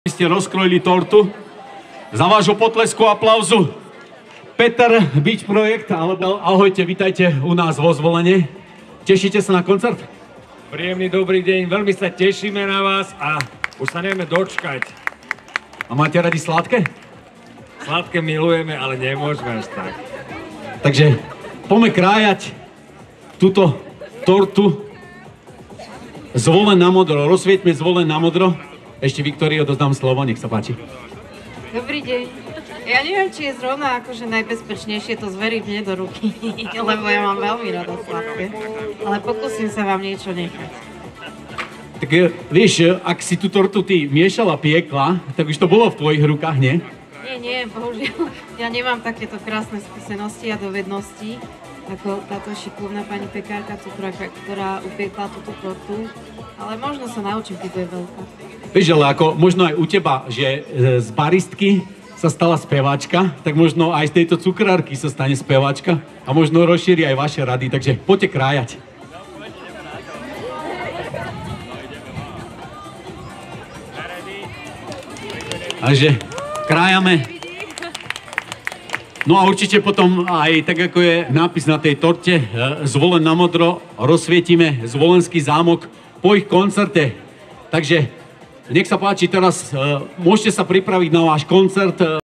Ste rozkrojili tortu. Za vášho potlesku a aplauzu Peter Beach Projekt, alebo ahojte, vítajte u nás vo Zvolene. Tešíte sa na koncert? Príjemný dobrý deň, veľmi sa tešíme na vás a už sa nevieme dočkať. A máte radi sladké? Sladké milujeme, ale nemôžeme až tak. Takže poďme krájať túto tortu Zvolen na modro. Rozsvieťme Zvolen na modro. Ešte Viktórii odozdám slovo, nech sa páči. Dobrý deň. Ja neviem, či je zrovna akože najbezpečnejšie to zveriť mne do ruky, lebo ja mám veľmi rada sladké. Ale pokúsim sa vám niečo nechať. Tak vieš, ak si tú tortu ty miešala, piekla, tak už to bolo v tvojich rukách, nie? Nie, bohužiaľ. Ja nemám takéto krásne skúsenosti a dovednosti, ako táto šikovná pani pekárka, ktorá upiekla túto tortu. Ale možno sa naučím, keď bude veľká. Vieš, ale ako možno aj u teba, že z baristky sa stala speváčka, tak možno aj z tejto cukrárky sa stane speváčka a možno rozšíri aj vaše rady, takže poďte krájať. Takže krájame. No a určite potom aj tak, ako je nápis na tej torte, Zvolen na modro, rozsvietime Zvolenský zámok po ich koncerte. Takže nech sa páči, teraz môžete sa pripraviť na váš koncert.